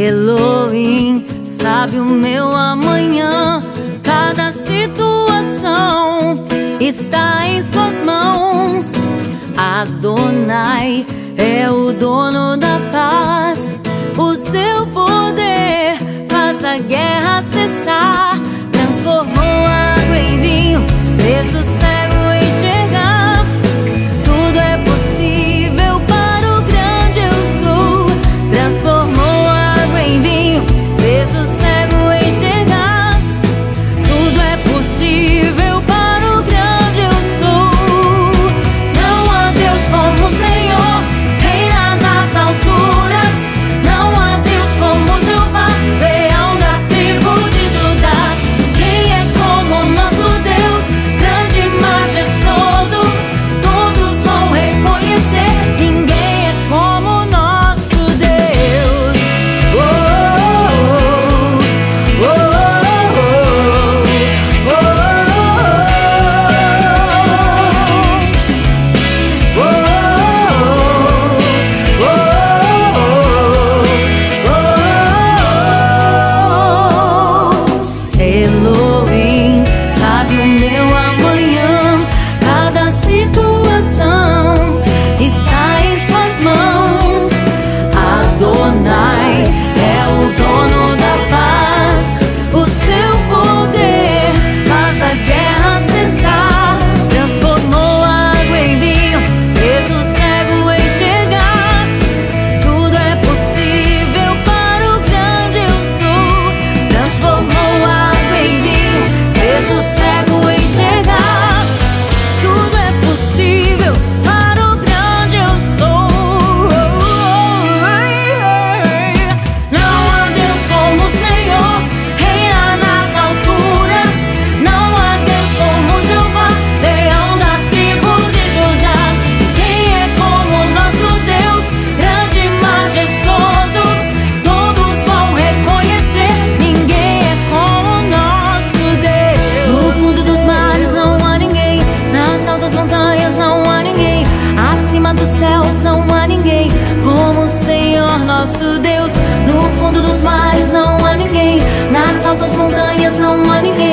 Elohim sabe o meu amanhã, cada situação está em suas mãos. Adonai é o dono da paz, o seu poder faz a guerra cessar. Transformou água em vinho, fez o cego enxergar. Tudo é possível para o grande eu sou. Transformou água em vinho, fez o cego enxergar. Tudo é possível para o grande eu sou. Não há Deus como o Senhor, reina nas alturas. Não há Deus como Jeová, leão da tribo de Judá. Quem é como o nosso Deus, grande e majestoso? Todos vão reconhecer, ninguém é como o nosso Deus. Oh, oh, oh, oh, Elohim sabe o meu amanhã, cada situação está em suas mãos. Adonai é o dono da paz, o seu poder faz a guerra cessar. Transformou água em vinho, fez o cego enxergar. Tudo é possível para o grande eu sou. Transformou água em vinho, fez o cego enxergar. Tudo é possível para o grande eu sou. Não há Deus como o Senhor, reina nas alturas. Não há Deus como Jeová, leão da tribo de Judá. Quem é como o nosso Deus, grande e majestoso? Todos vão reconhecer, ninguém é como o nosso Deus. No fundo dos mares não há ninguém, nas altas montanhas não há ninguém, acima dos céus não há ninguém como o Senhor nosso Deus. No fundo dos mares não há ninguém, nas altas montanhas não há ninguém,